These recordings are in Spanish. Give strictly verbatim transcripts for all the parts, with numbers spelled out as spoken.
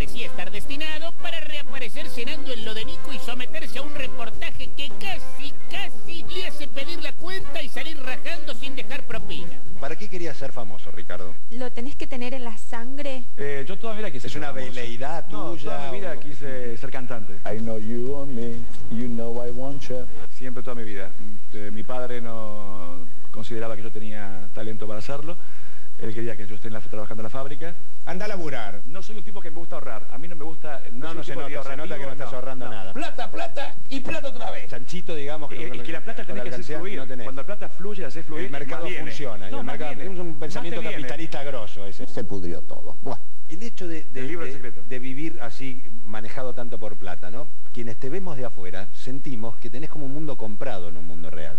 parecía estar destinado para reaparecer cenando en lo de Nico y someterse a un reportaje que casi, casi le hace pedir la cuenta y salir rajando sin dejar propina. ¿Para qué querías ser famoso, Ricardo? ¿Lo tenés que tener en la sangre? Eh, yo toda mi vida quise ¿Es ser una famoso. veleidad tuya? No, toda mi vida o... quise ser cantante. I know you want me, you know I want you. Siempre, toda mi vida. Eh, mi padre no consideraba que yo tenía talento para hacerlo. Él quería que yo esté en la, trabajando en la fábrica. Anda a laburar. No soy un tipo que me gusta ahorrar. A mí no me gusta... No, soy no un se tipo nota, se nota que no estás ahorrando nada. Plata, plata y plata otra vez. Chanchito, digamos... Es que, que la plata tenés que hacer fluir. No tenés. Cuando la plata fluye, la haces fluir. El mercado viene. funciona. No, y el mercado viene. es un pensamiento Más te capitalista grosso ese. Se pudrió todo. Buah. El hecho de, de, El libro del de- secreto. de vivir así, manejado tanto por plata, ¿no? Quienes te vemos de afuera, sentimos que tenés como un mundo comprado en un mundo real.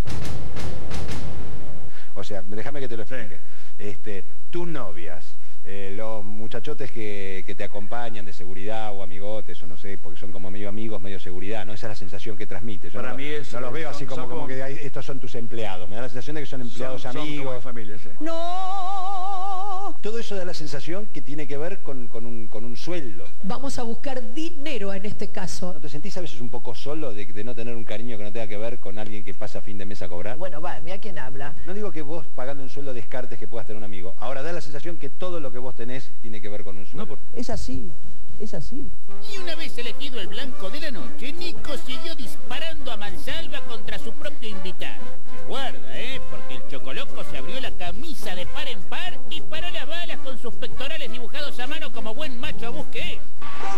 O sea, déjame que te lo explique. Este, tus novias, eh, los muchachotes que, que te acompañan de seguridad o amigotes, o no sé, porque son como medio amigos, medio seguridad, ¿no? Esa es la sensación que transmite. Yo Para no, mí es- no los veo son- así como, son como como- que hay- estos son tus empleados. Me da la sensación de que son empleados Son- son amigos. como de familia, sí. No, Todo eso da la sensación que tiene que ver con, con un, con un sueldo. vamos a buscar dinero en este caso. ¿No te sentís a veces un poco solo de, de no tener un cariño que no tenga que ver con alguien que pasa a fin de mes a cobrar? Bueno, va, mira quién habla. No digo que vos pagando un sueldo descartes que puedas tener un amigo. Ahora da la sensación que todo lo que vos tenés tiene que ver con un sueldo. No, por- Es así, es así. Y una vez elegido el blanco de la noche, Nico siguió disparando a mansalva contra su propio invitado. Guarda, ¿eh? Porque el chocoloco se abrió la camisa de par en par y paró las balas con sus pectorales dibujados a mano como buen macho bus que es.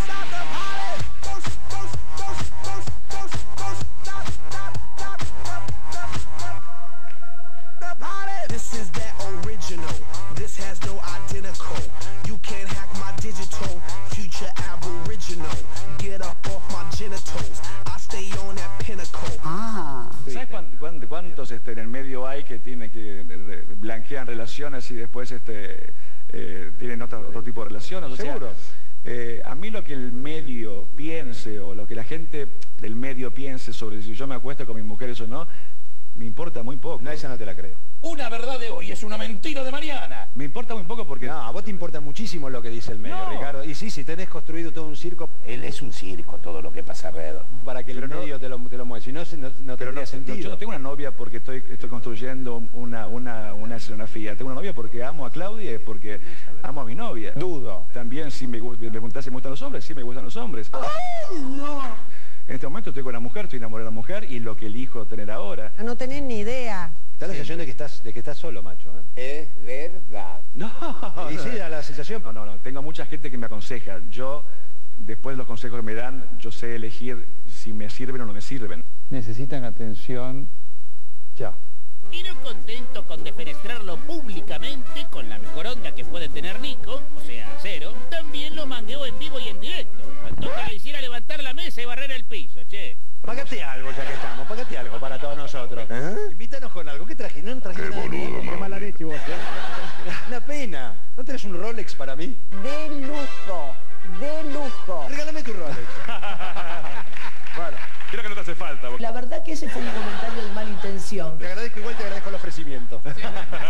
This is that original. This has no identical. You can't hack my digital. Future aboriginal. Get up off my genitals. I stay on that pinnacle. ¿Sabes cuán- cuán- cuántos este, en el medio hay que tienen que de- de- blanquean relaciones y después este, eh, tienen otro, otro tipo de relaciones? O sea, Seguro. eh, a mí lo que el medio piense o lo que la gente del medio piense sobre si yo me acuesto con mis mujeres o no, me importa muy poco. No, esa no te la creo. Una verdad de hoy es una mentira de mañana. Me importa muy poco porque... No, a vos te importa muchísimo lo que dice el medio, No. Ricardo. Y sí, si tenés construido todo un circo Él es un circo, todo lo que pasa alrededor. para que el Pero no- medio te lo, te lo mueve. Si no, se- no, no Pero tendría no, sentido. no, yo no tengo una novia porque estoy, estoy construyendo una, una, una escenografía. Tengo una novia porque amo a Claudia y porque amo a mi novia. Dudo. También si me, gu- me preguntás si me gustan los hombres, sí me gustan los hombres. En este momento estoy con una mujer, estoy enamorado de una mujer y lo que elijo tener ahora. No tenés ni idea. Da la sensación de que estás, de que estás solo, macho. ¿eh? Es verdad. No, Y sí, da la sensación. no, no, no. Tengo mucha gente que me aconseja. Yo, después de los consejos que me dan, yo sé elegir si me sirven o no me sirven. Necesitan atención ya. Y no contento con defenestrarlo públicamente con la mejor onda que puede tener Nico, o sea, cero, también lo mangueó en vivo y en directo. Faltó que lo hiciera levantar la mesa y barrer el piso, che. Págate algo ya que estamos, págate algo para todos nosotros. Invítanos con algo. ¿Qué trajiste? No trajiste nada. Qué mala leche vos. Una pena. ¿No tenés un Rolex para mí? De lujo, de lujo. Regálame tu Rolex. Bueno, Creo que no te hace falta. La verdad que ese fue un comentario de mala intención. te agradezco, igual te agradezco el ofrecimiento.